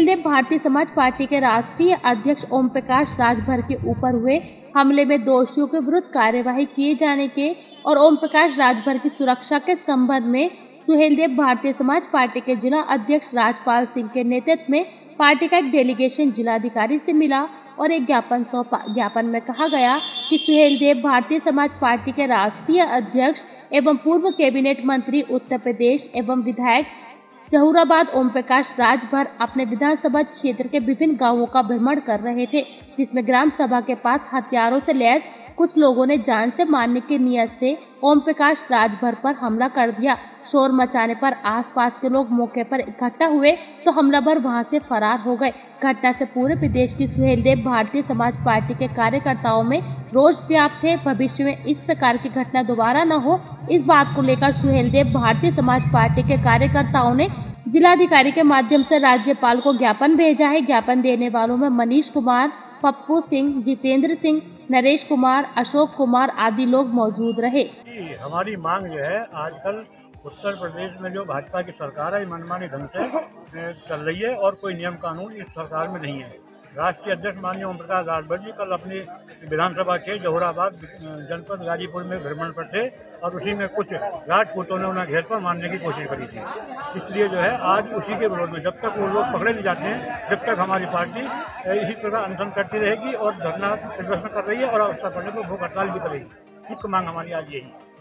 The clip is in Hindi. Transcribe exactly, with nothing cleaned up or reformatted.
सुहेलदेव भारतीय समाज पार्टी के राष्ट्रीय अध्यक्ष ओम प्रकाश राजभर के ऊपर हुए हमले में दोषियों के विरुद्ध कार्यवाही किए जाने के और ओम प्रकाश राजभर की सुरक्षा के संबंध में सुहेलदेव भारतीय समाज पार्टी के जिला अध्यक्ष राजपाल सिंह के नेतृत्व में पार्टी का एक डेलीगेशन जिलाधिकारी से मिला और एक ज्ञापन सौंपा। ज्ञापन में कहा गया कि सुहेलदेव भारतीय समाज पार्टी के राष्ट्रीय अध्यक्ष एवं पूर्व कैबिनेट मंत्री उत्तर प्रदेश एवं विधायक जहूराबाद ओम प्रकाश राजभर अपने विधानसभा क्षेत्र के विभिन्न गांवों का भ्रमण कर रहे थे, जिसमें ग्राम सभा के पास हथियारों से लैस कुछ लोगों ने जान से मारने की नियत से ओम प्रकाश राजभर पर हमला कर दिया। शोर मचाने पर आसपास के लोग मौके पर इकट्ठा हुए तो हमलावर वहां से फरार हो गए। घटना से पूरे प्रदेश की सुहेलदेव भारतीय समाज पार्टी के कार्यकर्ताओं में रोष व्याप्त है। भविष्य में इस प्रकार की घटना दोबारा न हो, इस बात को लेकर सुहेलदेव भारतीय समाज पार्टी के कार्यकर्ताओं ने जिलाधिकारी के माध्यम से राज्यपाल को ज्ञापन भेजा है। ज्ञापन देने वालों में मनीष कुमार, पप्पू सिंह, जितेंद्र सिंह, नरेश कुमार, अशोक कुमार आदि लोग मौजूद रहे। हमारी मांग जो है, आजकल उत्तर प्रदेश में जो भाजपा की सरकार है मनमानी ढंग से चल रही है और कोई नियम कानून इस सरकार में नहीं है। राष्ट्रीय अध्यक्ष माननीय ओम प्रकाश राजभर जी कल अपनी विधानसभा के जहूराबाद जनपद गाजीपुर में भ्रमण पर थे और उसी में कुछ राजपूतों ने उन्हें घेर पर मारने की कोशिश करी थी। इसलिए जो है आज उसी के विरोध में जब तक वो लोग पकड़े नहीं जाते हैं, जब तक हमारी पार्टी इसी प्रकार अनशन करती रहेगी और धरना प्रदर्शन कर रही है और आवश्यकता पड़ने पर भूख हड़ताल भी करेगी। मुख्य मांग हमारी आज यही है।